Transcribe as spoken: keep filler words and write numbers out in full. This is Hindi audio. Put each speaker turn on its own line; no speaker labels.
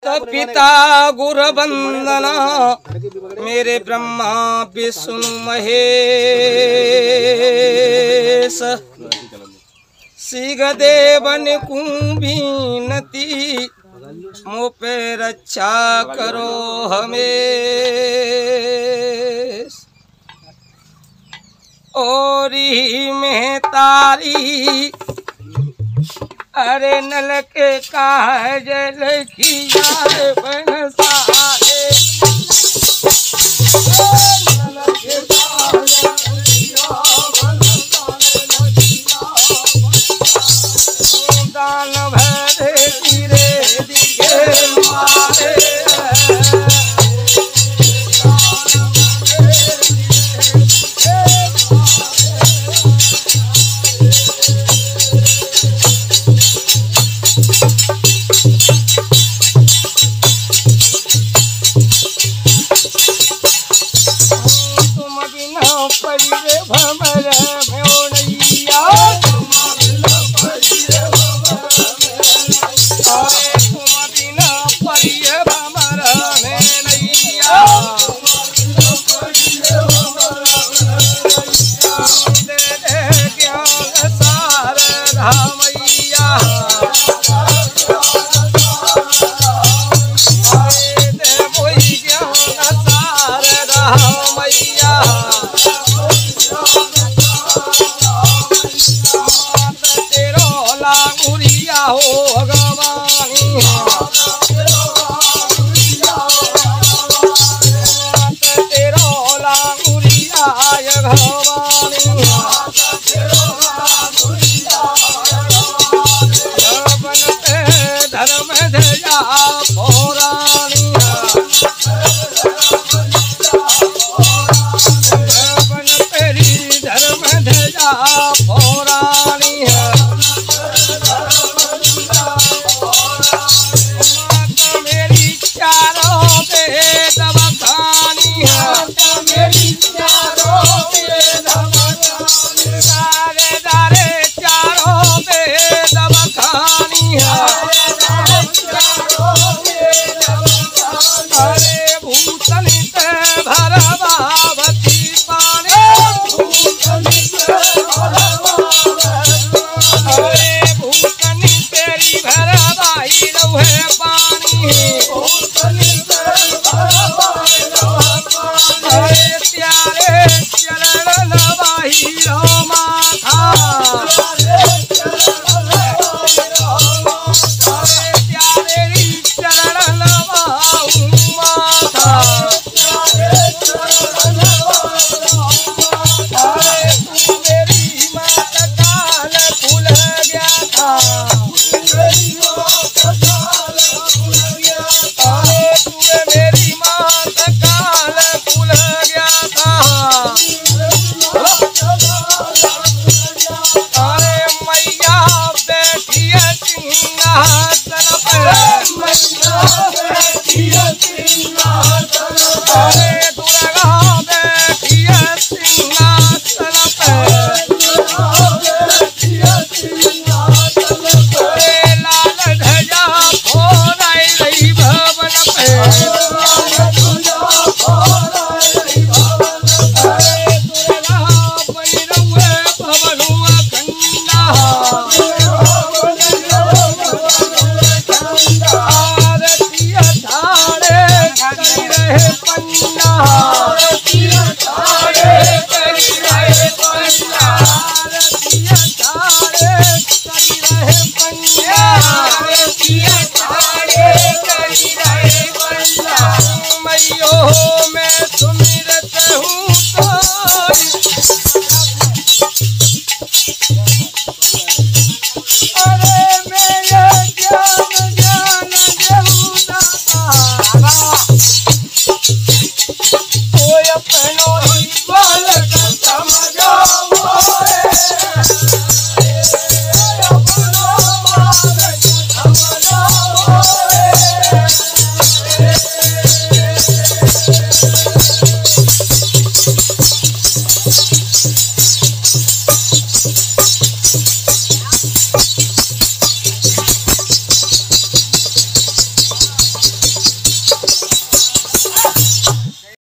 पिता गुरु वंदना मेरे ब्रह्मा विष्णु महेश सिगदेवन कुंभीनती मुँह पे रक्षा करो हमें ओरी में तारी अरे नल के काजल किया बन सारे नल के काजल किया बन सारे दान भरे तीरे दिखे मारे हो भगवानी तेरो लांगुरिया भगवानी धर्म धया पौराणी तेरी धर्म धया पौराणी अरे भूतन से भरवावती पानी अरे भूतन तेरी भरवाई रहे पानी अरे प्यारे चरण नवाही रो माथा अरे दुर्गा बैठी सिंहासन पे लाल ध्वजा फहराई रही भवन पे अरे दुर्गा बनी रहुए भवनु अखंडा आरती धारे करी रहे पन्ना आरती धारे करी रहे पन्ना आरती धारे करी रहे पन्ना आरती धारे करी रहे पन्ना मैयो में